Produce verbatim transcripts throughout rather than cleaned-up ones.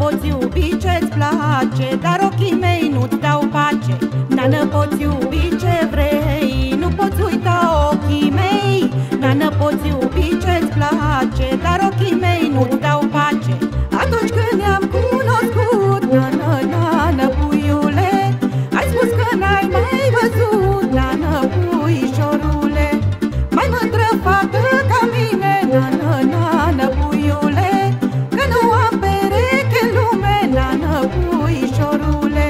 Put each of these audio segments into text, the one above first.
poți iubi ce-ți place, dar ochii mei nu-ți dau pace. Nană, poți iubi ce vrei, nu poți uita ochii mei. Nană, poți iubi ce-ți place, dar ochii mei nu-ți dau pace. Atunci când ne-am cunoscut, nană, nană, puiule, ai spus că n-ai mai văzut, nană, puișorule, mai mândră fată ca mine, nană, nană, puiule, că nu am pereche în lume, nană, puișorule.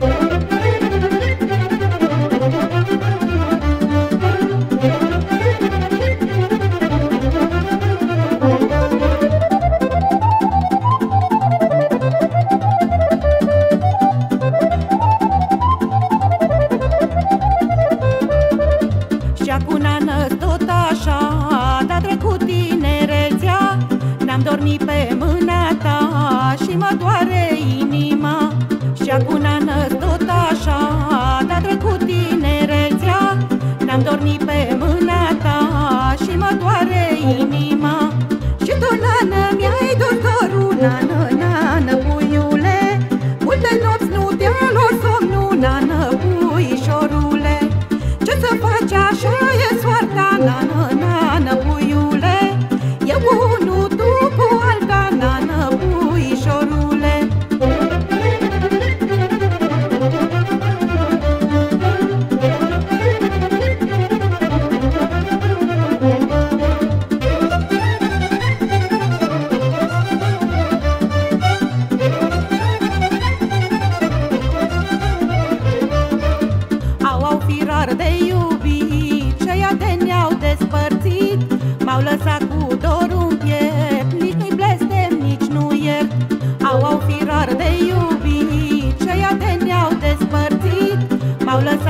Și acum, nană, tot așa, de-a trecut tinerețea, n-am dormit pe mâna ta și mă doare inima. Și acum, nană, tot așa, de-a trecut tinerețea, n-am dormit pe mâna ta și mă doare inima. Și tu, nană, mi-ai dus dorul, nană, nană, puiule, multe nopți nu te-a luat somnul, nană, puișorule. Ce să faci, așa e soarta, nană, nană, puiule, eu unul, tu cu alta, nană, puișorule. Au, au firar de iubit, ceia de ne-au despărțit, m-au lăsat cu dorul în piept, nici nu-i blestem, nici nu iert. Au, au firar de iubit, ceia de ne-au despărțit, m-au lăsat